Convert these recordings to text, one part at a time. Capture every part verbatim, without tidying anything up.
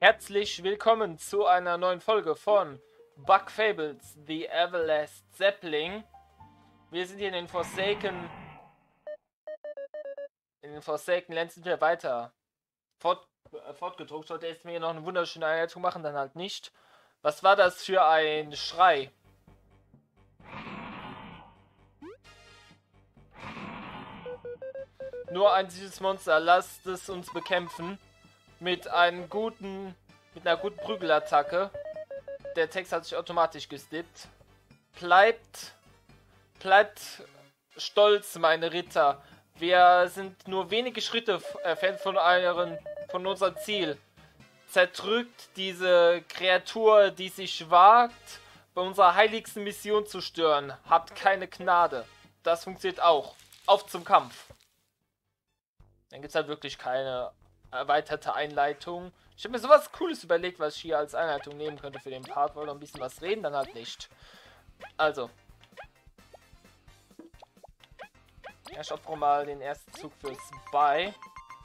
Herzlich willkommen zu einer neuen Folge von Bug Fables, The Everlast Zeppling. Wir sind hier in den Forsaken... In den Forsaken Lands sind wir weiter fort, äh, fortgedruckt. Sollte jetzt mir noch eine wunderschöne Einleitung machen, dann halt nicht. Was war das für ein Schrei? Nur ein süßes Monster, lasst es uns bekämpfen. Mit einem guten, mit einer guten Prügelattacke. Der Text hat sich automatisch gestippt. Bleibt, bleibt stolz, meine Ritter. Wir sind nur wenige Schritte entfernt von euren, von unserem Ziel. Zerdrückt diese Kreatur, die sich wagt, bei unserer heiligsten Mission zu stören. Habt keine Gnade. Das funktioniert auch. Auf zum Kampf. Dann gibt es halt wirklich keine erweiterte Einleitung. Ich habe mir sowas Cooles überlegt, was ich hier als Einleitung nehmen könnte für den Part. Wollte noch ein bisschen was reden, dann halt nicht. Also. Ich opfere mal den ersten Zug fürs Bei.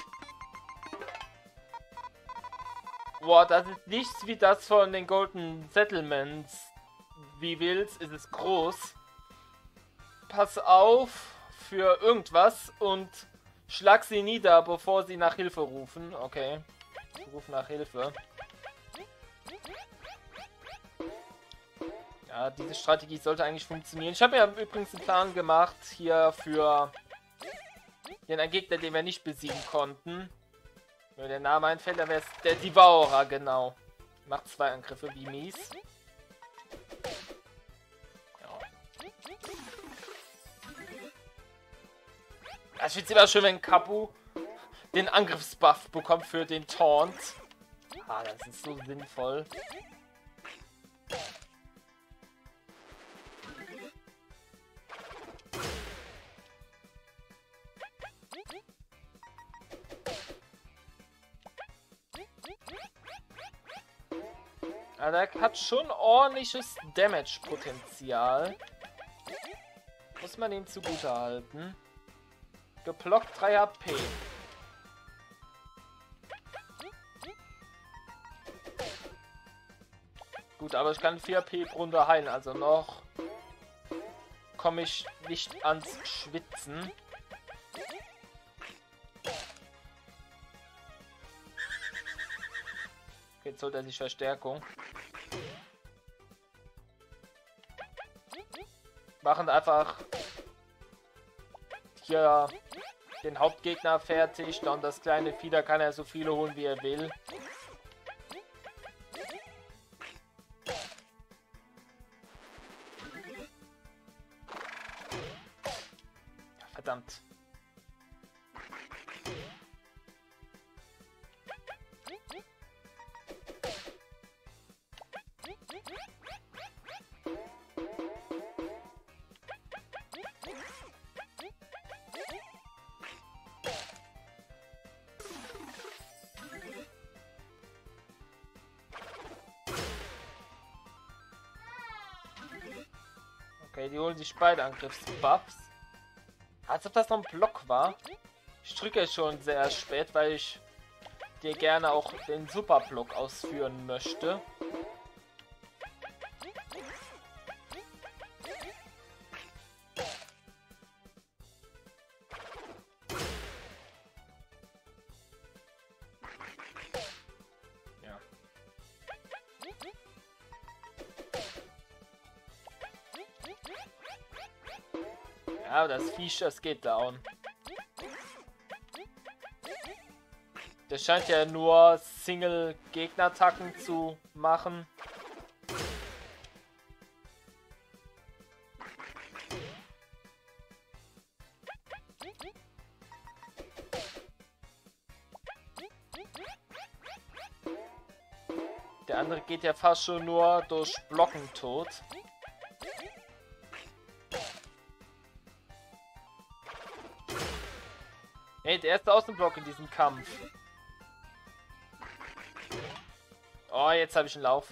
Boah, das ist nichts wie das von den Golden Settlements. Wie willst, ist es groß. Pass auf für irgendwas und schlag sie nieder, bevor sie nach Hilfe rufen. Okay. Ruf nach Hilfe. Ja, diese Strategie sollte eigentlich funktionieren. Ich habe ja übrigens einen Plan gemacht hier für den Gegner, den wir nicht besiegen konnten. Wenn mir der Name einfällt, dann wäre es der Devourer, genau. Macht zwei Angriffe wie mies. Ja. Ich finde es immer schön, wenn Kapu den Angriffsbuff bekommt für den Taunt. Ah, das ist so sinnvoll. Ah, der hat schon ordentliches Damage-Potenzial. Muss man ihm zugute halten. Geblockt drei H P. Gut, aber ich kann vier H P pro Runde heilen, also noch komme ich nicht ans Schwitzen. Okay, jetzt holt er sich Verstärkung. Machen einfach hier den Hauptgegner fertig, dann das kleine Vieh, da kann er so viele holen, wie er will. Verdammt. Okay, die holen sich beide Angriffsbuffs. Als ob das noch ein Block war. Ich drücke schon sehr spät, weil ich dir gerne auch den Superblock ausführen möchte. Ja. Ja, das Viech, das geht down. Der scheint ja nur Single-Gegner-Attacken zu machen. Der andere geht ja fast schon nur durch Blocken tot. Hey, der erste Außenblock in diesem Kampf. Oh, jetzt habe ich einen Lauf.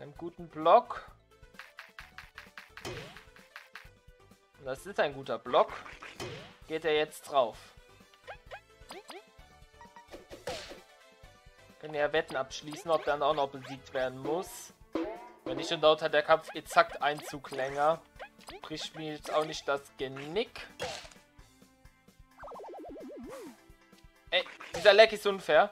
Einen guten Block. Das ist ein guter Block. Geht er jetzt drauf. Können ja Wetten abschließen, ob dann auch noch besiegt werden muss. Wenn nicht, dann dauert halt der Kampf exakt einen Zug länger. Bricht mir jetzt auch nicht das Genick. Ey, dieser Leck ist unfair.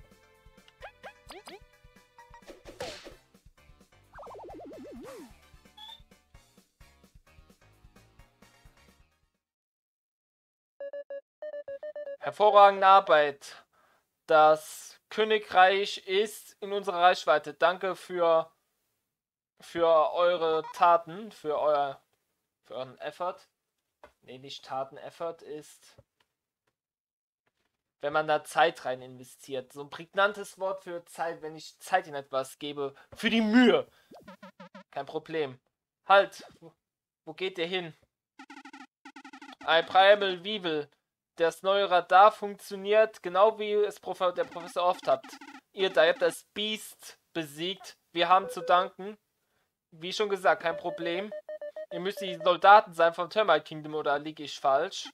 Hervorragende Arbeit. Das Königreich ist in unserer Reichweite. Danke für, für eure Taten, für, euer, für euren Effort. Ne, nicht Taten, Effort ist, wenn man da Zeit rein investiert. So ein prägnantes Wort für Zeit, wenn ich Zeit in etwas gebe. Für die Mühe. Kein Problem. Halt. Wo geht ihr hin? Ein Primal Weevil. Das neue Radar funktioniert genau wie es Prof der Professor oft habt. Ihr da habt das Biest besiegt. Wir haben zu danken. Wie schon gesagt, kein Problem. Ihr müsst die Soldaten sein vom Termite Kingdom, oder liege ich falsch?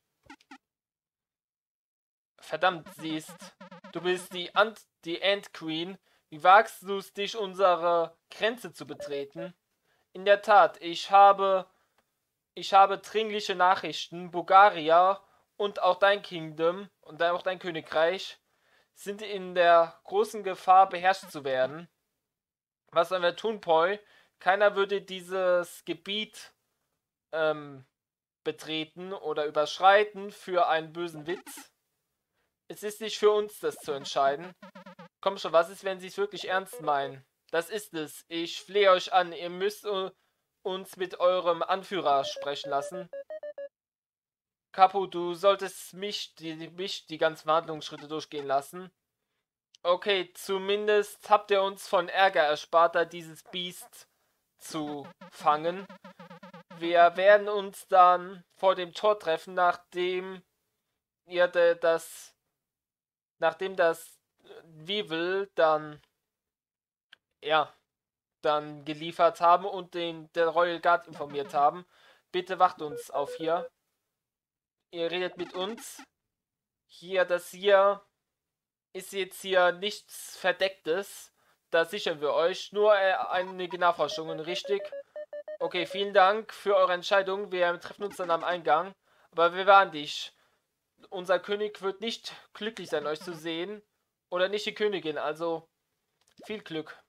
Verdammt, siehst. Du bist die, Ant die Ant Queen. Wie wagst du es, dich unsere Grenze zu betreten? In der Tat, ich habe... Ich habe dringliche Nachrichten. Bulgaria und auch dein Kingdom und auch dein Königreich sind in der großen Gefahr, beherrscht zu werden. Was sollen wir tun, Poi? Keiner würde dieses Gebiet ähm, betreten oder überschreiten für einen bösen Witz. Es ist nicht für uns, das zu entscheiden. Komm schon, was ist, wenn sie es wirklich ernst meinen? Das ist es. Ich flehe euch an, ihr müsst uh, uns mit eurem Anführer sprechen lassen. Capo, du solltest mich die, mich die ganzen Verhandlungsschritte durchgehen lassen. Okay, zumindest habt ihr uns von Ärger erspart, da dieses Biest zu fangen. Wir werden uns dann vor dem Tor treffen, nachdem ihr das, nachdem das Weevil dann, ja, dann geliefert haben und den der Royal Guard informiert haben. Bitte wacht uns auf hier. Ihr redet mit uns. Hier, das hier ist jetzt hier nichts Verdecktes. Da sichern wir euch. Nur äh, einige Nachforschungen, richtig? Okay, vielen Dank für eure Entscheidung. Wir treffen uns dann am Eingang. Aber wir warnen dich. Unser König wird nicht glücklich sein, euch zu sehen. Oder nicht die Königin, also viel Glück.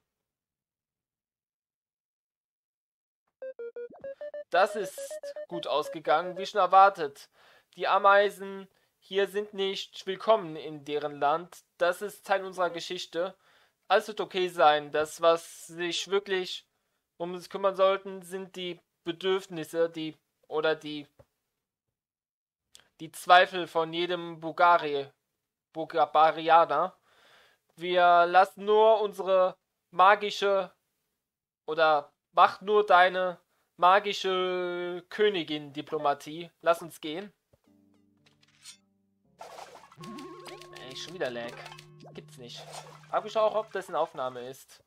Das ist gut ausgegangen, wie schon erwartet. Die Ameisen hier sind nicht willkommen in deren Land. Das ist Teil unserer Geschichte. Alles wird okay sein. Das, was sich wirklich um uns kümmern sollten, sind die Bedürfnisse, die oder die die Zweifel von jedem Bulgari, Bulgarianer. Wir lassen nur unsere magische oder mach nur deine magische Königin-Diplomatie. Lass uns gehen. Ey, schon wieder Lag. Gibt's nicht. Frag mich auch, ob das eine Aufnahme ist.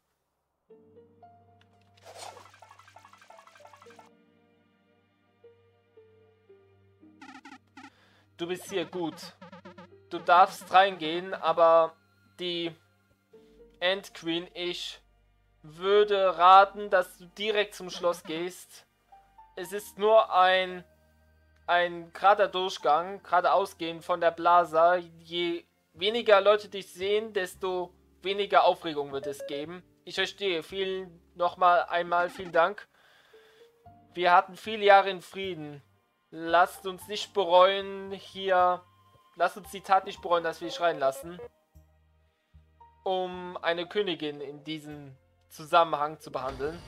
Du bist hier gut. Du darfst reingehen, aber die Ant Queen, ich würde raten, dass du direkt zum Schloss gehst. Es ist nur ein ein gerader Durchgang, geradeaus gehen von der Plaza. Je weniger Leute dich sehen, desto weniger Aufregung wird es geben. Ich verstehe. Vielen nochmal einmal vielen Dank. Wir hatten viele Jahre in Frieden. Lasst uns nicht bereuen, hier... Lasst uns die Tat nicht bereuen, dass wir schreien lassen. Um eine Königin in diesem Zusammenhang zu behandeln.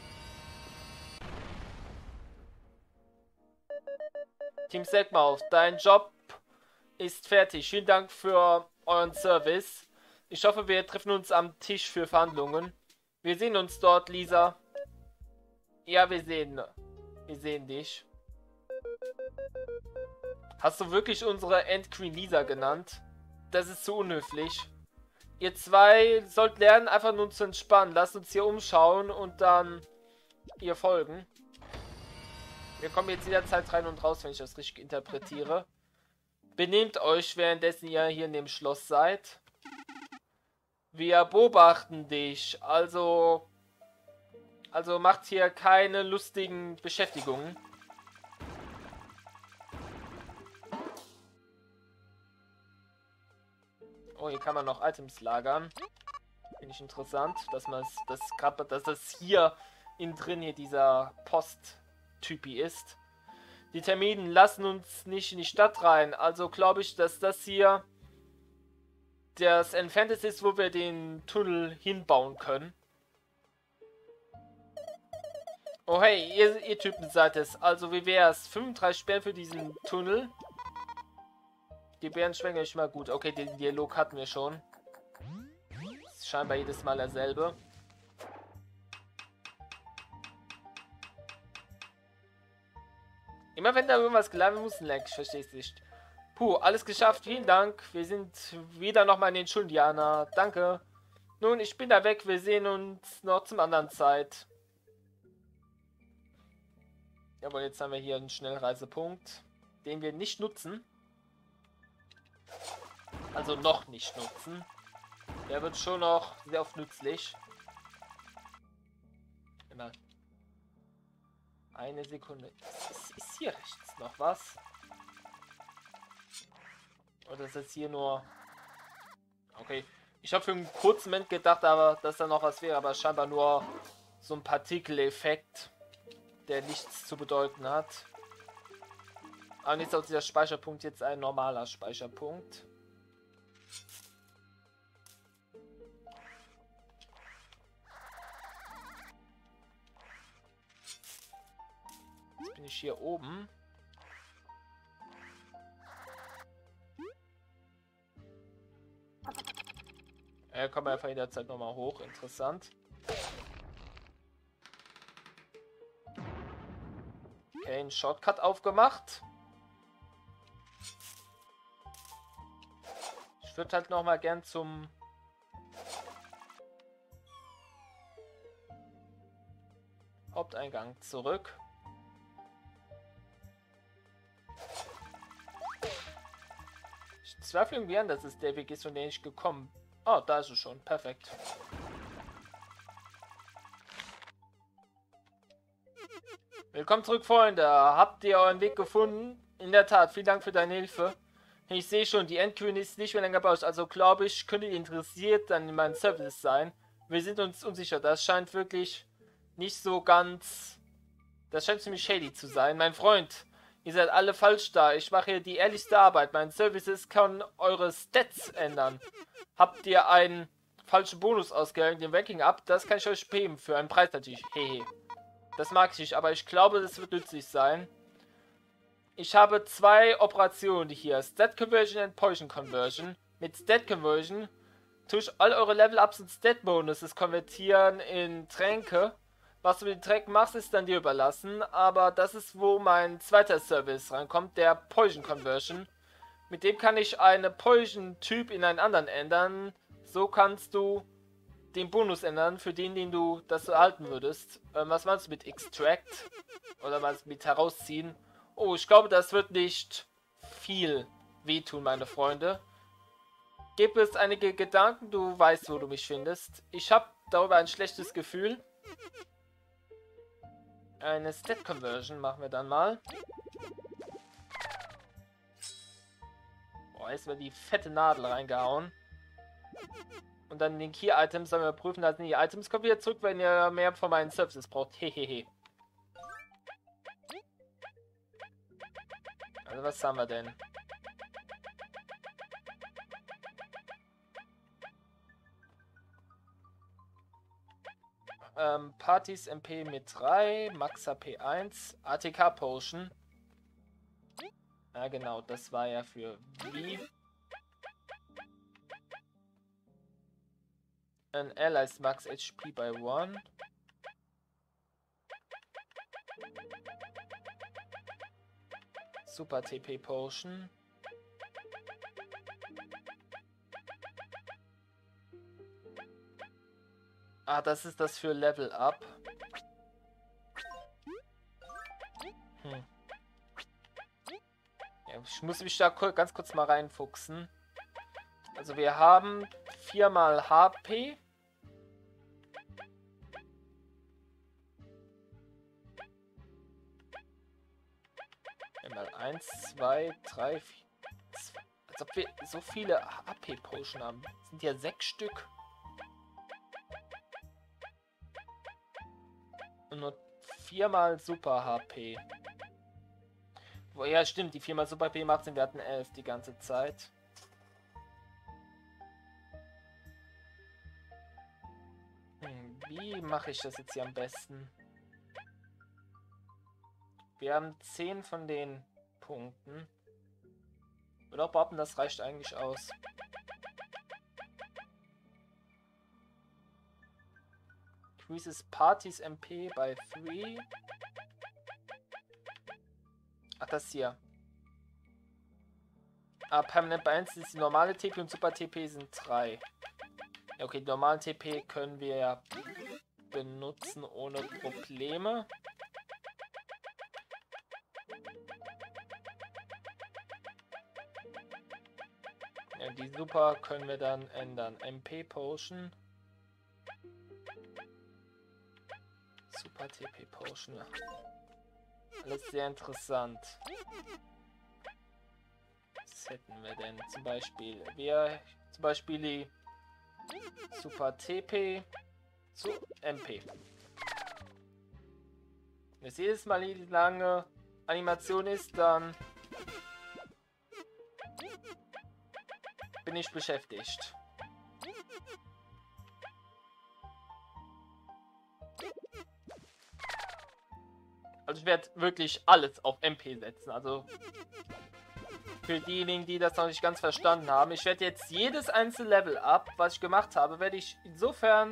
Team Selkmouth, dein Job ist fertig. Vielen Dank für euren Service. Ich hoffe, wir treffen uns am Tisch für Verhandlungen. Wir sehen uns dort, Lisa. Ja, wir sehen. Wir sehen dich. Hast du wirklich unsere Ant Queen Lisa genannt? Das ist zu unhöflich. Ihr zwei sollt lernen, einfach nur zu entspannen. Lasst uns hier umschauen und dann ihr folgen. Wir kommen jetzt jederzeit rein und raus, wenn ich das richtig interpretiere. Benehmt euch, währenddessen ihr hier in dem Schloss seid. Wir beobachten dich, also... Also macht hier keine lustigen Beschäftigungen. Oh, hier kann man noch Items lagern. Finde ich interessant, dass man das gerade, dass das hier innen drin hier dieser Post-Typi ist. Die Termiten lassen uns nicht in die Stadt rein, also glaube ich, dass das hier das Entferntes ist, wo wir den Tunnel hinbauen können. Oh hey, ihr, ihr Typen seid es. Also wie wär's? fünfunddreißig Bären für diesen Tunnel. Die Bären schmecken euch mal gut. Okay, den Dialog hatten wir schon. Ist scheinbar jedes Mal derselbe. Immer wenn da irgendwas geladen wird, muss ein Lag. Ich verstehe es nicht. Puh, alles geschafft. Vielen Dank. Wir sind wieder nochmal in den Schulen, Diana. Danke. Nun, ich bin da weg. Wir sehen uns noch zum anderen Zeit. Jawohl, jetzt haben wir hier einen Schnellreisepunkt, den wir nicht nutzen. Also noch nicht nutzen. Der wird schon noch sehr oft nützlich. Immer. Eine Sekunde. Ist, ist hier rechts noch was? Oder ist das hier nur... Okay. Ich habe für einen kurzen Moment gedacht, aber dass da noch was wäre, aber scheinbar nur so ein Partikeleffekt, der nichts zu bedeuten hat. Aber jetzt ist auch dieser Speicherpunkt jetzt ein normaler Speicherpunkt. Jetzt bin ich hier oben. Ja, kommen wir einfach jederzeit nochmal hoch. Interessant. Okay, ein Shortcut aufgemacht. Ich würde halt noch mal gern zum Haupteingang zurück. Ich zweifle irgendwie an, dass es der Weg ist, von dem ich gekommen bin. Oh, da ist es schon. Perfekt. Willkommen zurück, Freunde. Habt ihr euren Weg gefunden? In der Tat, vielen Dank für deine Hilfe. Ich sehe schon, die Endqueen ist nicht mehr länger bei euch, also glaube ich, könntet ihr interessiert dann in meinen Services sein. Wir sind uns unsicher, das scheint wirklich nicht so ganz... Das scheint ziemlich shady zu sein. Mein Freund, ihr seid alle falsch da. Ich mache hier die ehrlichste Arbeit. Mein Services kann eure Stats ändern. Habt ihr einen falschen Bonus ausgewählt, den Ranking ab? Das kann ich euch geben, für einen Preis natürlich. Hehe. Das mag ich nicht, aber ich glaube, das wird nützlich sein. Ich habe zwei Operationen hier. Stat Conversion und Poison Conversion. Mit Stat Conversion tue ich all eure Level-Ups und Stat-Bonuses konvertieren in Tränke. Was du mit den Tränken machst, ist dann dir überlassen. Aber das ist, wo mein zweiter Service reinkommt, der Poison Conversion. Mit dem kann ich einen Poison-Typ in einen anderen ändern. So kannst du den Bonus ändern, für den, den du das erhalten würdest. Ähm, was meinst du mit Extract? Oder was mit herausziehen? Oh, ich glaube, das wird nicht viel wehtun, meine Freunde. Gib es einige Gedanken, du weißt, wo du mich findest. Ich habe darüber ein schlechtes Gefühl. Eine Stat Conversion machen wir dann mal. Boah, jetzt wird die fette Nadel reingehauen. Und dann den Key-Items sollen wir prüfen, dass die Items kommen wieder zurück, wenn ihr mehr von meinen Services braucht. Hehehe. Also was haben wir denn? Ähm, Partys M P mit drei, Max H P eins, A T K Potion. Ja genau, das war ja für wie. An allies max H P by one. Super T P Potion. Ah, das ist das für Level Up. Hm. Ja, ich muss mich da ganz kurz mal reinfuchsen. Also wir haben viermal H P. Einmal eins, zwei, drei, vier. Als ob wir so viele H P-Potion haben. Das sind ja sechs Stück. Und nur viermal Super H P. Wo, ja, stimmt, die viermal Super H P macht sind, wir hatten elf die ganze Zeit. Hm, wie mache ich das jetzt hier am besten? Wir haben zehn von den Punkten. Ich würde auch behaupten, das reicht eigentlich aus. Increases Parties M P by three. Ach, das hier. Ah, Permanent bei eins ist die normale T P und Super T P sind drei. Ja, okay, die normalen T P können wir ja benutzen ohne Probleme. Ja, die Super können wir dann ändern. M P Potion. Super T P Potion. Alles sehr interessant. Was hätten wir denn? Zum Beispiel, wir zum Beispiel die Super T P zu M P. Wenn es jedes Mal die lange Animation ist, dann bin ich beschäftigt. Also ich werde wirklich alles auf M P setzen. Also für diejenigen, die das noch nicht ganz verstanden haben. Ich werde jetzt jedes einzelne Level Up, was ich gemacht habe, werde ich insofern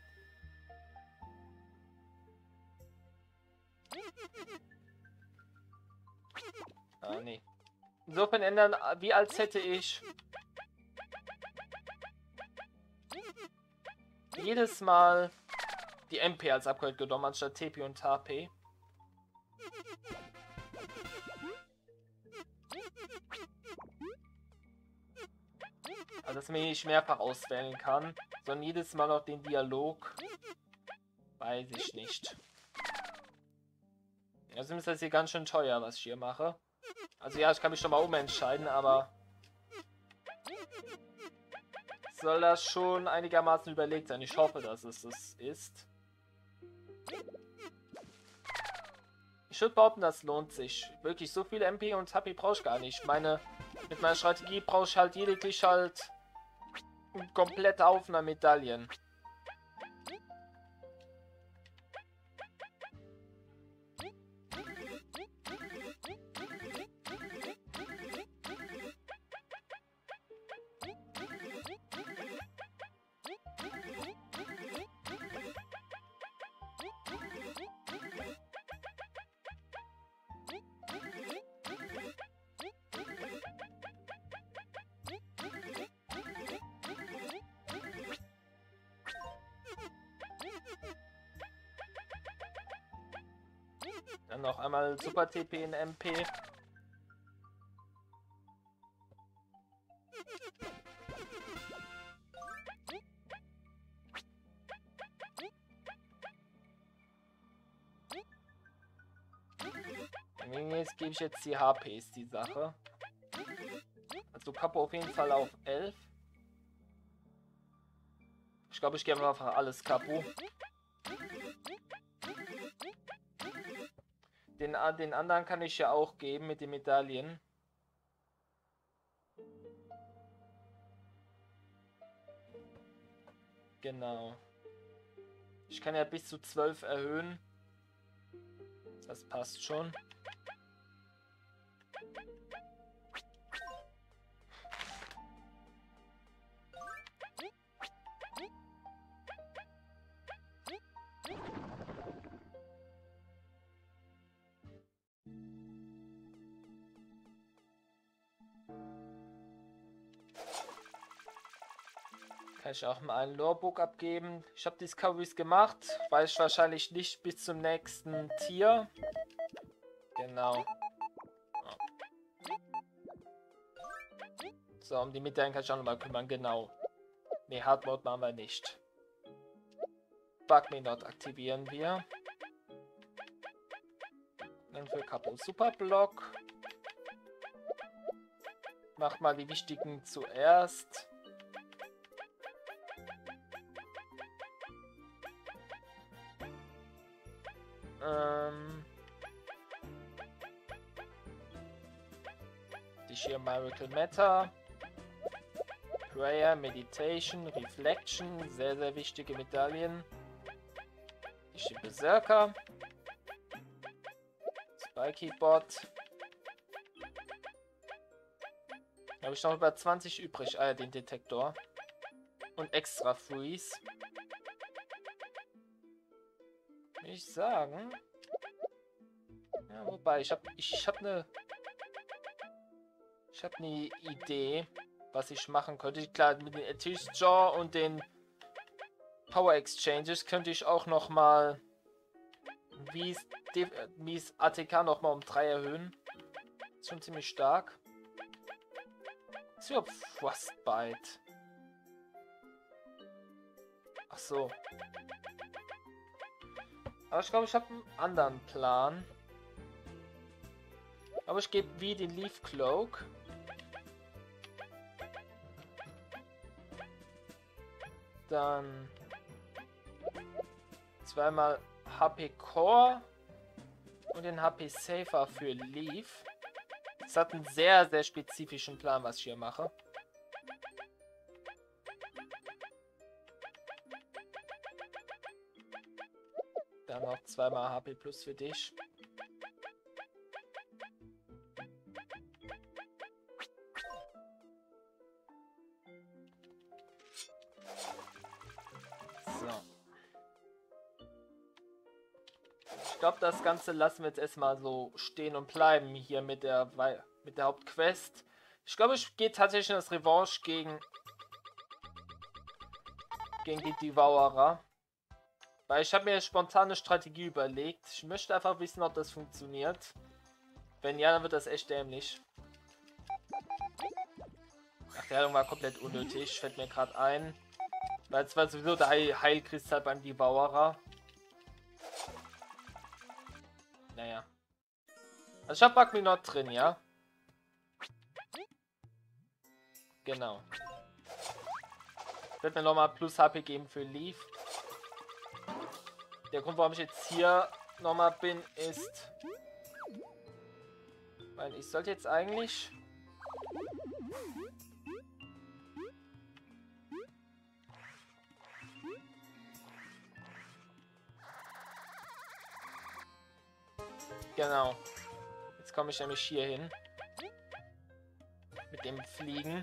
ah, nee. Insofern ändern, wie als hätte ich jedes Mal die M P als Upgrade genommen, anstatt T P und H P. Also, dass man nicht mehrfach auswählen kann, sondern jedes Mal noch den Dialog. Weiß ich nicht. Also ist das hier ganz schön teuer, was ich hier mache. Also ja, ich kann mich schon mal umentscheiden, aber soll das schon einigermaßen überlegt sein. Ich hoffe, dass es das ist. Ich würde behaupten, das lohnt sich. Wirklich, so viel M P und H P brauche ich gar nicht. Meine, mit meiner Strategie brauche ich halt lediglich halt einen kompletten Haufen an Medaillen. Dann noch einmal Super T P in M P. Jetzt gebe ich jetzt die H P, ist die Sache. Also Kapo auf jeden Fall auf elf. Ich glaube, ich gebe einfach alles Kapo. Den, den anderen kann ich ja auch geben mit den Medaillen. Genau. Ich kann ja bis zu zwölf erhöhen. Das passt schon. Kann ich auch mal einen Lorebook abgeben. Ich habe Discoveries gemacht. Weiß ich wahrscheinlich nicht bis zum nächsten Tier. Genau. So, um die Medaillen kann ich auch nochmal kümmern. Genau. Ne, Hard Mode machen wir nicht. Bug Me Not aktivieren wir. Dann für Capo Super Block. Mach mal die wichtigen zuerst. Ähm. Die Sheer Miracle Matter. Prayer, Meditation, Reflection. Sehr, sehr wichtige Medaillen. Die Sheer Berserker. Spiky Bot. Habe ich noch über zwanzig übrig. Ah, den Detektor. Und extra Freeze. Will ich sagen. Ja, wobei, ich habe ich hab eine ich habe eine Idee, was ich machen könnte. Klar, mit den Etish Jaw und den Power Exchanges könnte ich auch noch mal Mies A T K noch mal um drei erhöhen. Ist schon ziemlich stark. Ist überhaupt Frostbite? Ach so. Aber ich glaube, ich habe einen anderen Plan. Aber ich gebe wie den Leaf Cloak. Dann zweimal H P Core und den H P Safer für Leaf. Das hat einen sehr, sehr spezifischen Plan, was ich hier mache. Dann noch zweimal H P Plus für dich. So. Ich glaube, das Ganze lassen wir jetzt erstmal so stehen und bleiben hier mit der, mit der Hauptquest. Ich glaube, ich gehe tatsächlich in das Revanche gegen, gegen die Devourer. Weil ich habe mir eine spontane Strategie überlegt. Ich möchte einfach wissen, ob das funktioniert. Wenn ja, dann wird das echt dämlich. Ach, der Heilung war komplett unnötig. Fällt mir gerade ein. Weil es war sowieso der Heil Heilkristall beim Devourer. Naja. Also ich habe Bug Me Not drin, ja? Genau. Ich werde mir nochmal plus H P geben für Leaf. Der Grund, warum ich jetzt hier nochmal bin, ist... Weil ich sollte jetzt eigentlich... Genau. Jetzt komme ich nämlich hier hin. Mit dem Fliegen.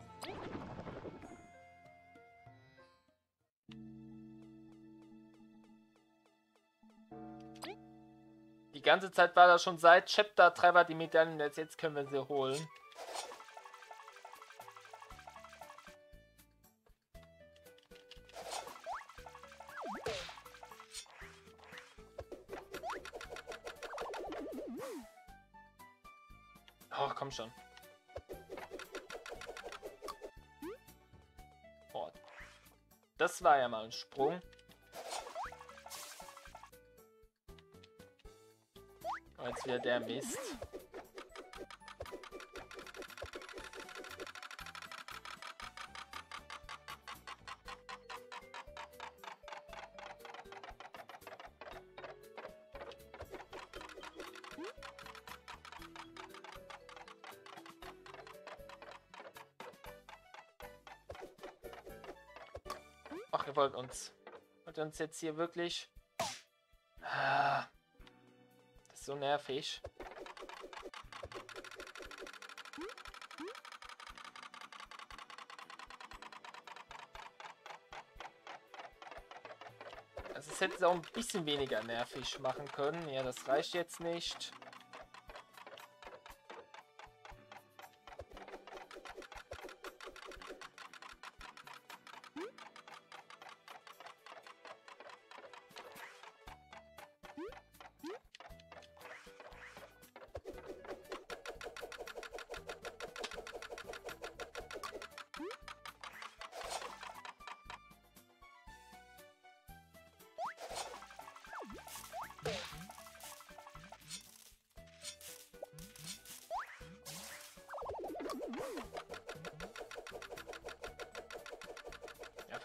Die ganze Zeit war das schon seit Chapter drei war die Medaillen, jetzt, jetzt können wir sie holen. Ach, komm schon. Oh, das war ja mal ein Sprung. Oh, jetzt wieder der Mist. Ach, ihr wollt uns. Wollt ihr uns jetzt hier wirklich... Ah, das ist so nervig. Also es hätte es auch ein bisschen weniger nervig machen können. Ja, das reicht jetzt nicht.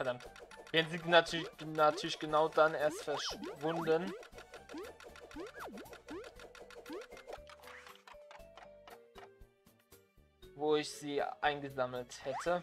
verdammt. Werden sie natürlich, natürlich genau dann erst verschwunden. Wo ich sie eingesammelt hätte.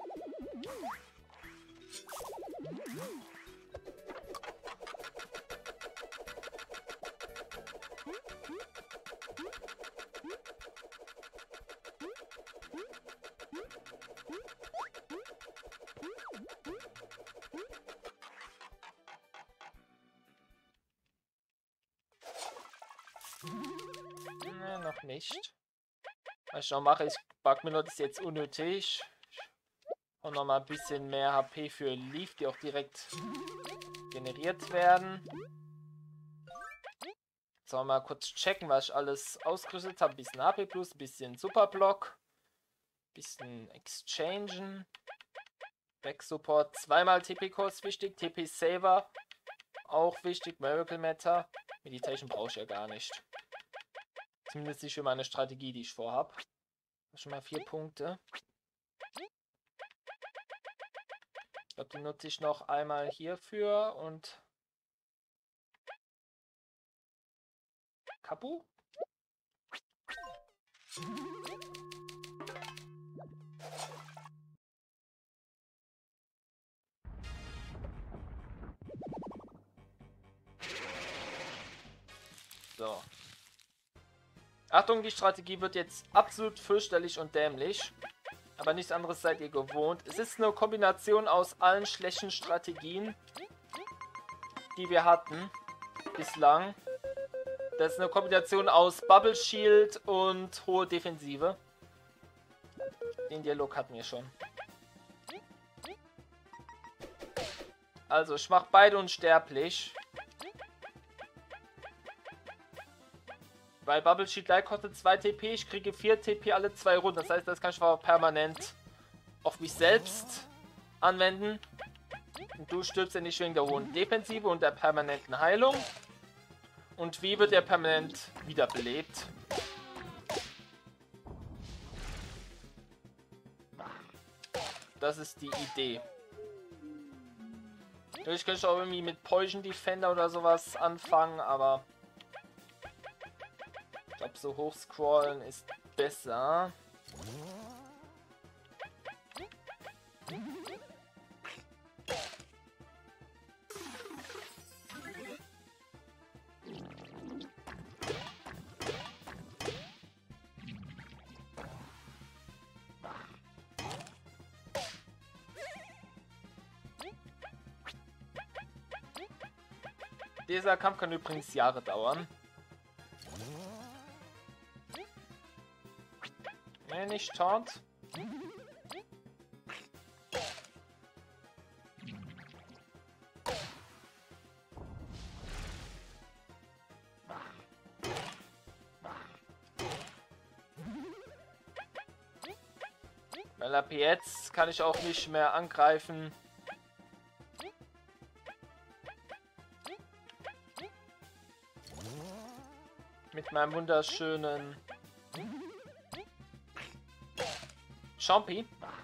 Ne, noch nicht. Was ich noch mache, ich Bugminot ist jetzt unnötig. Und noch mal ein bisschen mehr H P für Leaf, die auch direkt generiert werden. Jetzt wollen wir mal kurz checken, was ich alles ausgerüstet habe. Ein bisschen H P plus, ein bisschen Superblock, ein bisschen Exchangen. Back Support, zweimal T P-Core ist wichtig, T P-Saver auch wichtig, Miracle Matter. Meditation brauche ich ja gar nicht. Zumindest nicht für meine Strategie, die ich vorhabe. Schon mal vier Punkte. Ich glaube, die nutze ich noch einmal hierfür und Kapu. So. Achtung, die Strategie wird jetzt absolut fürchterlich und dämlich. Aber nichts anderes seid ihr gewohnt. Es ist eine Kombination aus allen schlechten Strategien, die wir hatten bislang. Das ist eine Kombination aus Bubble Shield und hohe Defensive. Den Dialog hatten wir schon. Also, ich mache beide unsterblich. Weil Bubble Shield Light kostet zwei T P, ich kriege vier T P alle zwei Runden. Das heißt, das kann ich aber permanent auf mich selbst anwenden. Und du stirbst ja nicht wegen der hohen Defensive und der permanenten Heilung. Und wie wird er permanent wiederbelebt? Das ist die Idee. Natürlich könnte ich auch irgendwie mit Poison Defender oder sowas anfangen, aber ich glaube, so hoch scrollen ist besser. Dieser Kampf kann übrigens Jahre dauern. Ne, nicht Taunt. Weil ab jetzt kann ich auch nicht mehr angreifen. Mit meinem wunderschönen Chompy.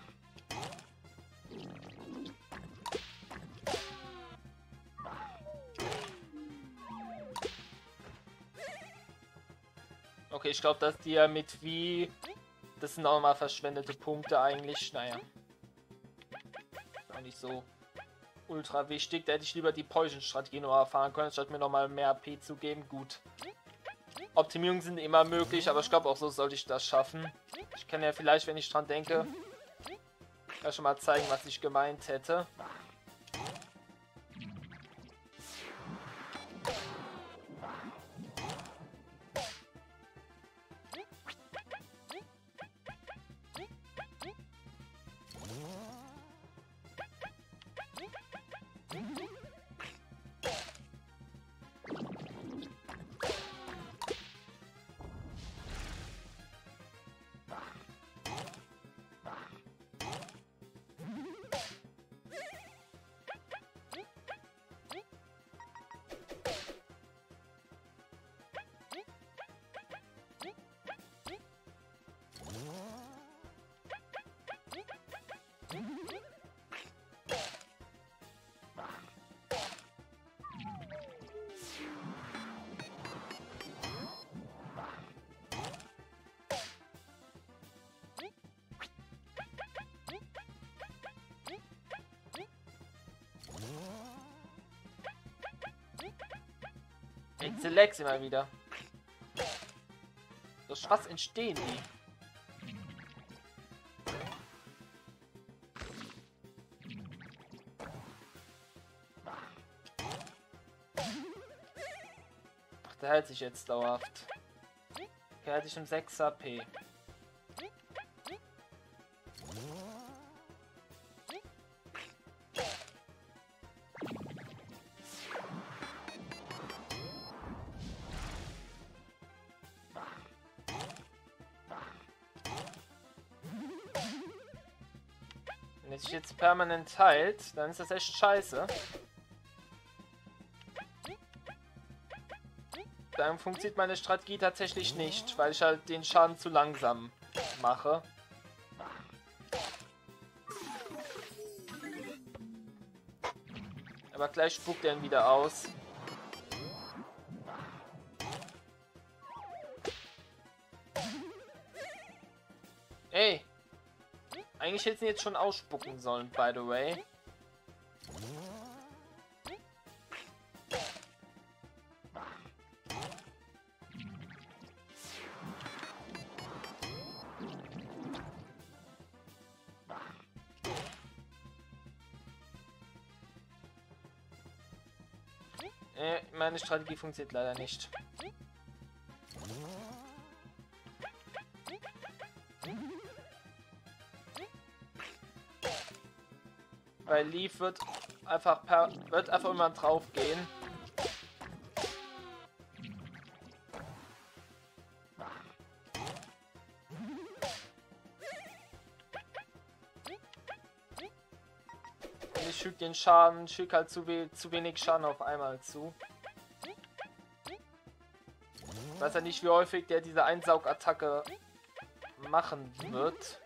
Okay, ich glaube, dass die ja mit wie... Das sind auch mal verschwendete Punkte eigentlich. Naja. Auch nicht so ultra wichtig. Da hätte ich lieber die Poison-Strategie noch erfahren können, statt mir nochmal mehr A P zu geben. Gut. Optimierungen sind immer möglich, aber ich glaube auch so sollte ich das schaffen. Ich kann ja vielleicht, wenn ich dran denke, ja schon mal zeigen, was ich gemeint hätte. Exzelex immer wieder. Durch was entstehen die? Ach, der hält sich jetzt dauerhaft. Der hält sich im sechs H P. Wenn er sich jetzt permanent heilt, dann ist das echt scheiße. Dann funktioniert meine Strategie tatsächlich nicht, weil ich halt den Schaden zu langsam mache. Aber gleich spuckt er ihn wieder aus. Ey! Eigentlich hätte ich ihn jetzt schon ausspucken sollen, by the way. Äh, meine Strategie funktioniert leider nicht. Weil Leaf wird einfach per wird einfach immer drauf gehen. Und ich füge den Schaden, ich füge halt zu, we zu wenig Schaden auf einmal zu. Ich weiß ja nicht, wie häufig der diese Einsaugattacke machen wird.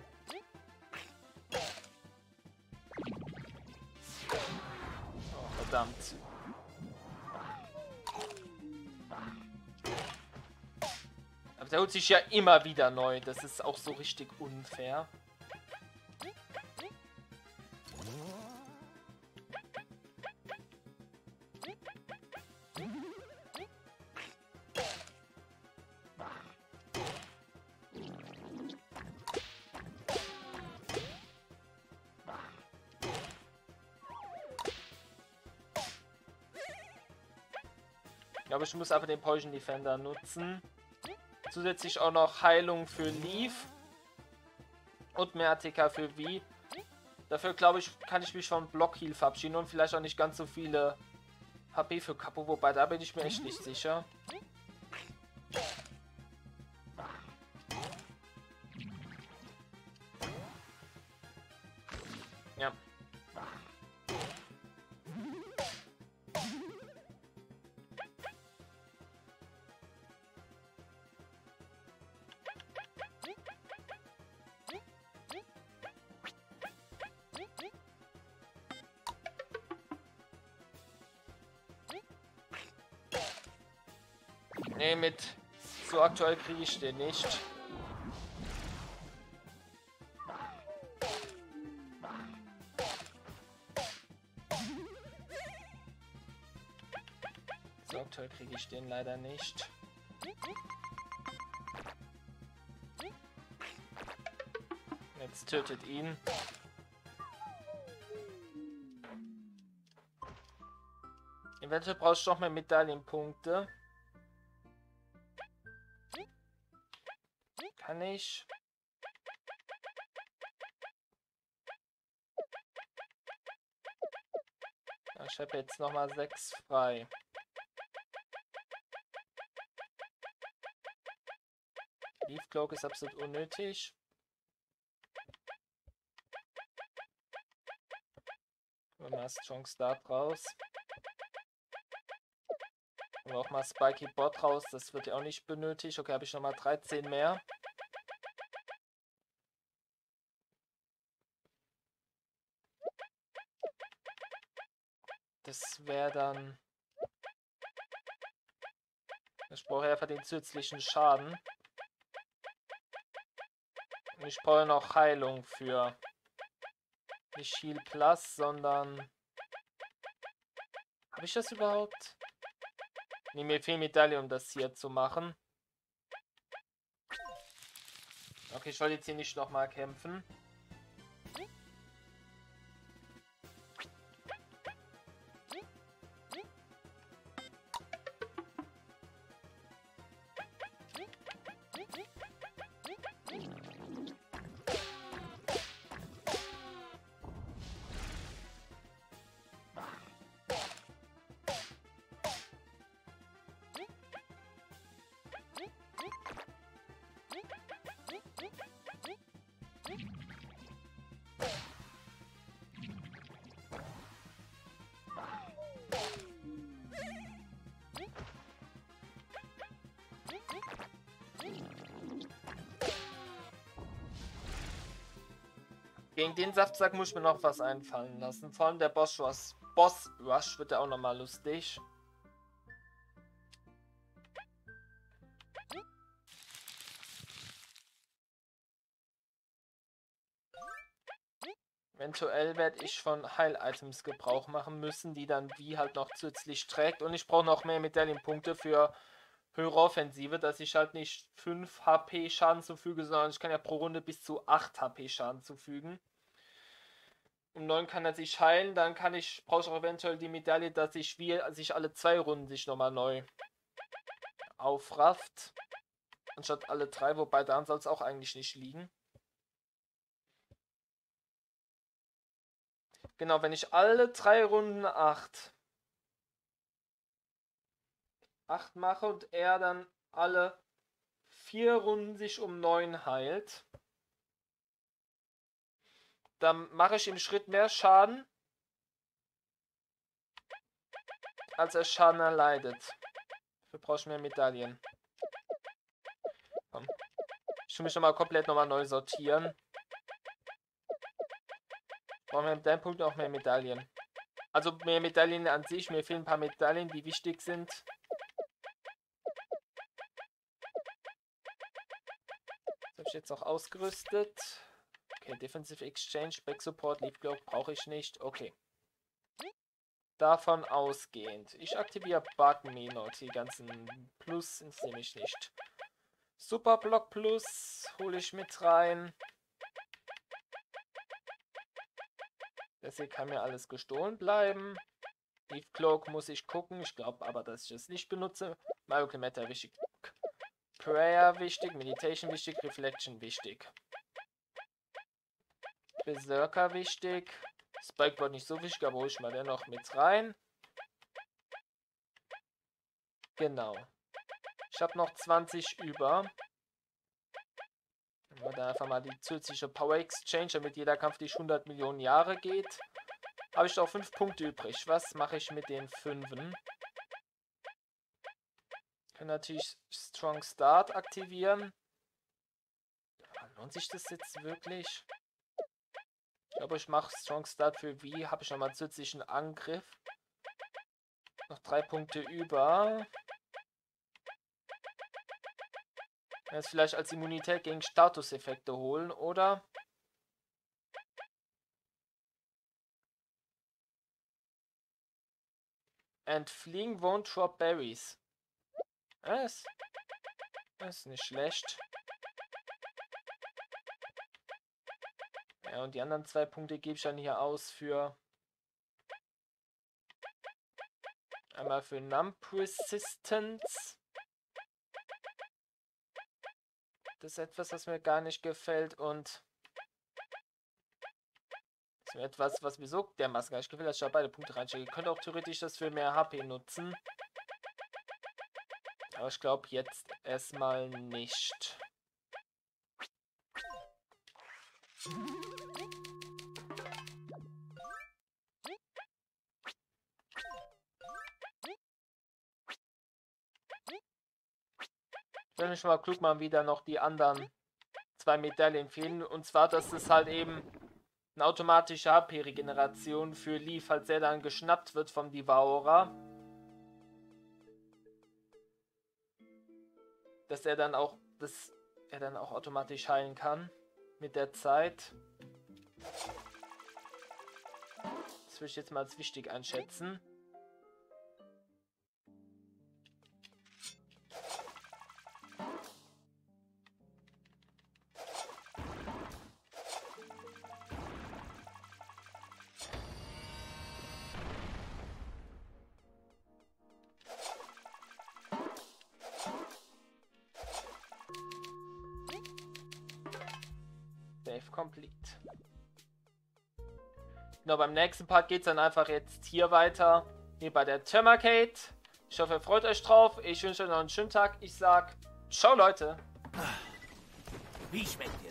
Verdammt. Aber der holt sich ja immer wieder neu. Das ist auch so richtig unfair. Ich glaube, ich muss einfach den Poison Defender nutzen. Zusätzlich auch noch Heilung für Leaf. Und mehr A T K für V. Dafür, glaube ich, kann ich mich von Block Heal verabschieden. Und vielleicht auch nicht ganz so viele H P für Capo. Wobei, da bin ich mir echt nicht sicher. Ja. Nee, mit so aktuell kriege ich den nicht. So aktuell kriege ich den leider nicht. Jetzt tötet ihn. Eventuell brauchst du noch mehr Medaillenpunkte. Kann ich? Ja, ich habe jetzt noch mal sechs frei. Leaf Cloak ist absolut unnötig. Und mal Strong Start raus. Und auch mal Spiky Bot raus. Das wird ja auch nicht benötigt. Okay, habe ich noch mal dreizehn mehr. Das wäre dann... Ich brauche einfach den zusätzlichen Schaden. Und ich brauche noch Heilung für... Nicht Heal Plus, sondern... Habe ich das überhaupt? Nee, mir fehlen Medaillen, um das hier zu machen. Okay, ich wollte jetzt hier nicht nochmal kämpfen. Gegen den Saftsack muss ich mir noch was einfallen lassen. Vor allem der Boss Rush, Boss Rush wird ja auch nochmal lustig. Eventuell werde ich von Heil-Items Gebrauch machen müssen, die dann wie halt noch zusätzlich trägt. Und ich brauche noch mehr Medaillenpunkte für höhere Offensive, dass ich halt nicht fünf H P Schaden zufüge, sondern ich kann ja pro Runde bis zu acht H P Schaden zufügen. Um neun kann er sich heilen, dann kann ich, brauche ich auch eventuell die Medaille, dass ich wie sich alle zwei Runden sich nochmal neu aufrafft. Anstatt alle drei, wobei daran soll es auch eigentlich nicht liegen. Genau, wenn ich alle drei Runden acht acht mache und er dann alle vier Runden sich um neun heilt, dann mache ich im Schritt mehr Schaden, als er Schaden erleidet. Dafür brauche ich mehr Medaillen. Komm. Ich will mich nochmal komplett nochmal neu sortieren. Brauchen wir mit deinem Punkt auch mehr Medaillen. Also mehr Medaillen an sich. Mir fehlen ein paar Medaillen, die wichtig sind. Das habe ich jetzt auch ausgerüstet. Okay, Defensive Exchange, Back Support, Leaf Cloak brauche ich nicht. Okay. Davon ausgehend. Ich aktiviere Bug Menot. Die ganzen Plus nehme ich nicht. Super Block Plus hole ich mit rein. Das hier kann mir alles gestohlen bleiben. Leaf Cloak muss ich gucken. Ich glaube aber, dass ich es nicht benutze. Miracle Matter wichtig. Prayer wichtig. Meditation wichtig. Reflection wichtig. Berserker wichtig. Spikeboard nicht so wichtig, aber hole ich mal dennoch mit rein. Genau. Ich habe noch zwanzig über. Nehmen wir da einfach mal die zusätzliche Power Exchange, damit jeder Kampf nicht hundert Millionen Jahre geht. Habe ich noch fünf Punkte übrig. Was mache ich mit den fünfen? Ich kann natürlich Strong Start aktivieren. Aber lohnt sich das jetzt wirklich? Ich glaube, ich mache Strong Start für wie. Habe ich nochmal zusätzlichen Angriff. Noch drei Punkte über. Jetzt vielleicht als Immunität gegen Statuseffekte holen, oder? And fleeing won't drop berries. Das, das ist nicht schlecht. Ja, und die anderen zwei Punkte gebe ich dann hier aus für... Einmal für Numb Resistance. Das ist etwas, was mir gar nicht gefällt. Und... Das ist mir etwas, was mir so dermaßen gar nicht gefällt, dass ich da beide Punkte reinstecke. Ich könnte auch theoretisch das für mehr H P nutzen. Aber ich glaube jetzt erstmal nicht. Ich will mich mal klug machen, wieder noch die anderen zwei Medaillen fehlen. Und zwar, dass es halt eben eine automatische H P-Regeneration für Lee, falls er dann geschnappt wird vom Devourer. Dass er dann auch, dass er dann auch automatisch heilen kann mit der Zeit. Das würde ich jetzt mal als wichtig einschätzen. Save complete. Genau, beim nächsten Part geht es dann einfach jetzt hier weiter. Hier bei der Thermacade. Ich hoffe, ihr freut euch drauf. Ich wünsche euch noch einen schönen Tag. Ich sag, ciao Leute. Wie schmeckt ihr?